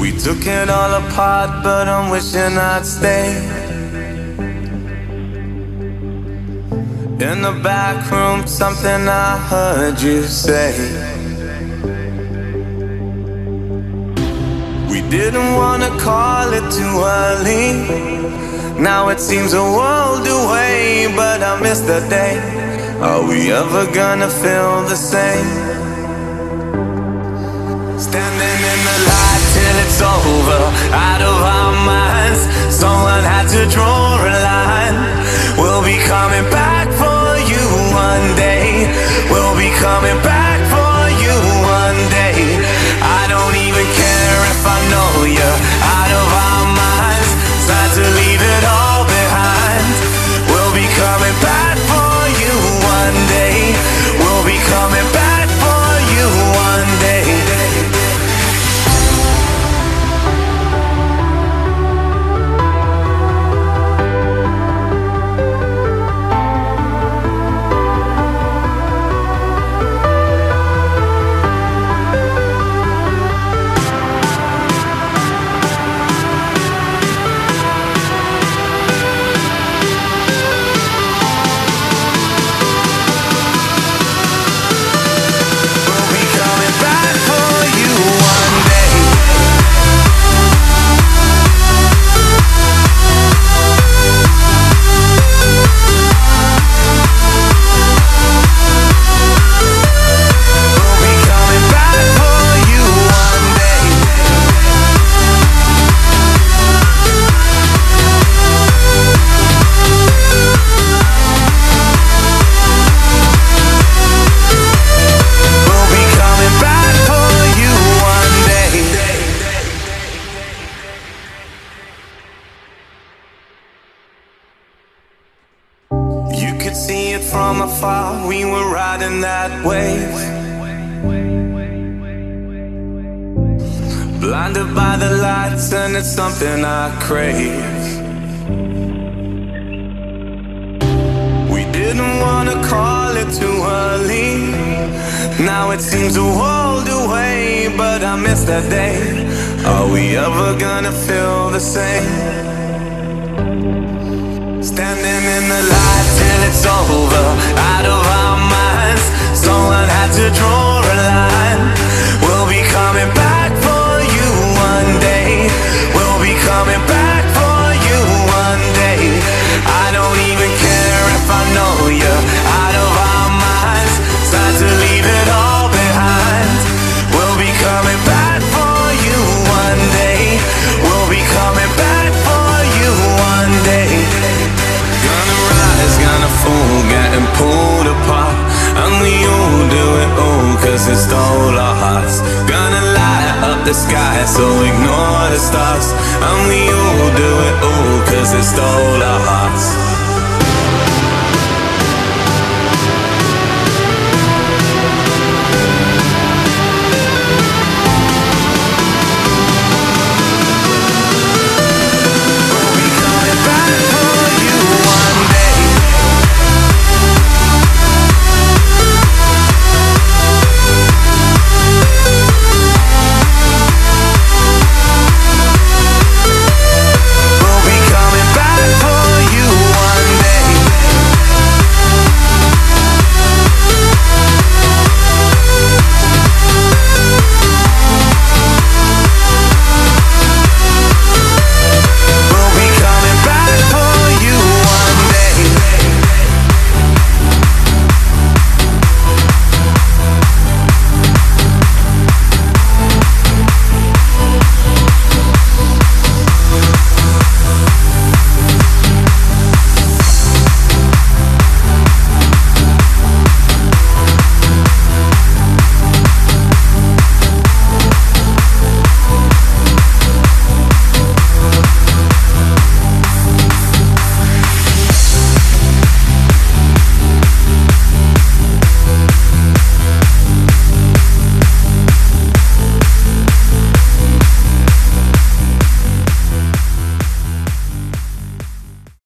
We took it all apart, but I'm wishing I'd stay. In the back room, something I heard you say. We didn't wanna call it too early. Now it seems a world away, but I miss the day. Are we ever gonna feel the same? Standing in the light till it's over, out of our minds. Someone had to draw a line. We'll be coming back for you one day. We'll be coming back for you one day. I don't even care if I know you're out of our minds. It's time to leave it all behind. We'll be coming back for you one day. We'll be coming back for you one day. See it from afar, we were riding that wave, blinded by the lights, and it's something I crave. We didn't wanna call it too early. Now it seems a world away, but I miss that day. Are we ever gonna feel the same? Standing in the light till it's over, out of our minds. Someone had to draw a line. We'll be coming back for you one day. We'll be coming back for you one day. I don't even care if I know you're out of our minds. It's time to leave it all behind. We'll be coming back for you one day. We'll be coming back for you one day. Gonna fall, getting pulled apart, and we all do it all cause it stole our hearts. Gonna light up the sky, so ignore the stars, and we all do it all cause it stole our hearts.